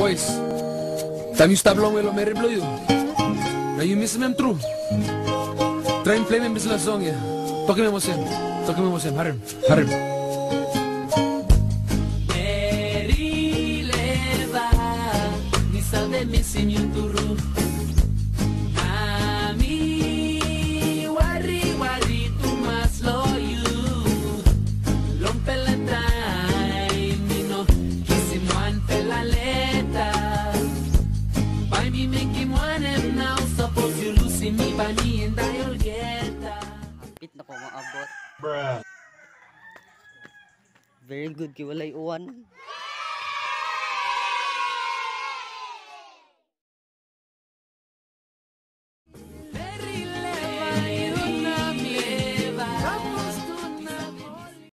Boys, time you stop long with me blow you. Now you miss me true. Try and play me miss la song ya. Toque me mosem, harim. Eri leva, ni sabe missing you turu. Ami wari tu mas lo you. Long pela time, you know, kissing one pela leta. By me make him one and now suppose you losing me by me and I'll get that. Pit na ko maabot. Bruh. Very good kay walay uwan.